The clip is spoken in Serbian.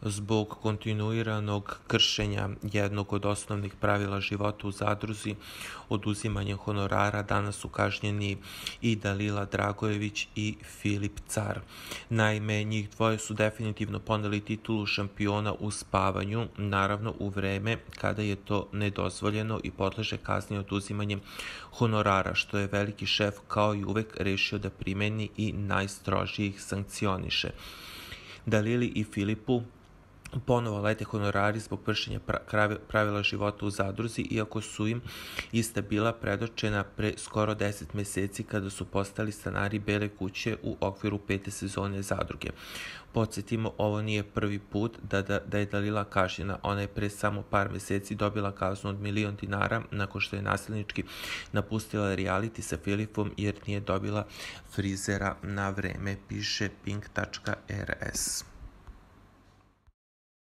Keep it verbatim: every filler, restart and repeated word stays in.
Zbog kontinuiranog kršenja jednog od osnovnih pravila života u zadruzi, oduzimanjem honorara, danas su kažnjeni i Dalila Dragojević i Filip Car. Naime, njih dvoje su definitivno poneli titulu šampiona u spavanju, naravno u vreme kada je to nedozvoljeno i podleže kazni oduzimanjem honorara, što je veliki šef kao i uvek rešio da primeni i najstrožije ih sankcioniše. Dalili i Filipu ponovo lete honorari zbog kršenja pravila života u zadruzi, iako su im ista bila predočena pre skoro deset meseci kada su postali stanari Bele kuće u okviru pete sezone zadruge. Podsjetimo, ovo nije prvi put da, da, da je Dalila kažnjena. Ona je pre samo par meseci dobila kaznu od milion dinara nakon što je nasilnički napustila reality sa Filipom jer nije dobila frizera na vreme, piše pink tačka er es.